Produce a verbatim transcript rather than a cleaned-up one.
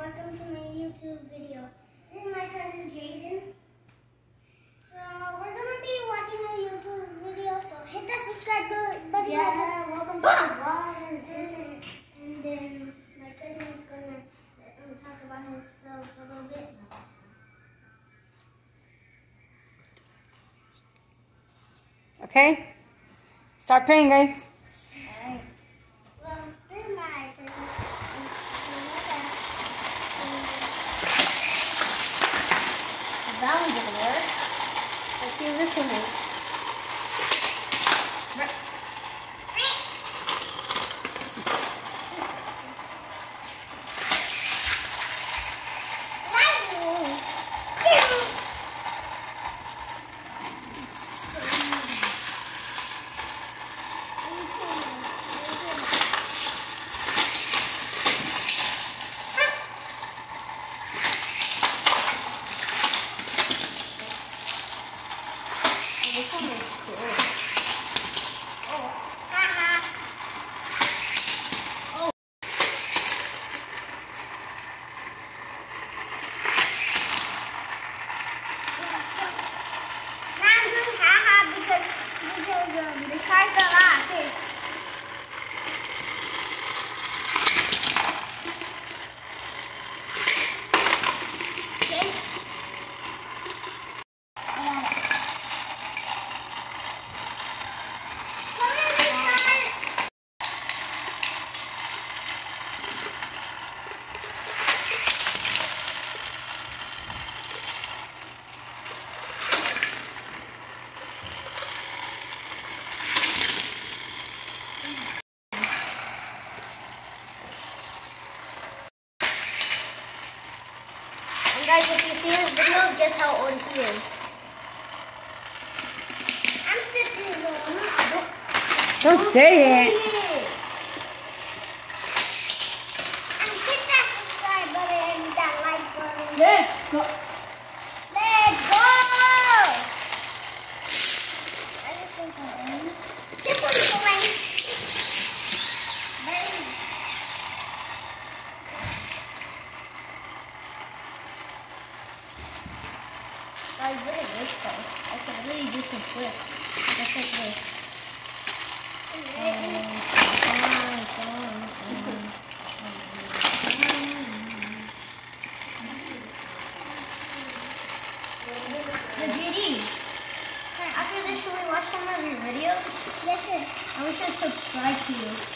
welcome to my YouTube video. This is my cousin Jayden. So we're gonna be watching a YouTube video. So hit that subscribe button. Yeah, welcome to the vlog. And, and then my cousin is gonna um, talk about himself a little bit. Okay, start playing, guys. Alright. Well, this is my turn. That one didn't work. Let's see what this one is. This one is cool. Oh, haha. Oh. Now I'm doing haha because because um, the cards are lost. It's okay. I got it. And guys, if you see his videos, guess how old he is. I'm six years old. Don't say it. And hit that subscribe button and that like button. Let's go. Let's go! I just think I'm in. This one's going. Bang. Guys, look at this though. I can really do some flips. Just like this. Hey, J D, after this, should we watch some of your videos? Yes, sir. And we should subscribe to you.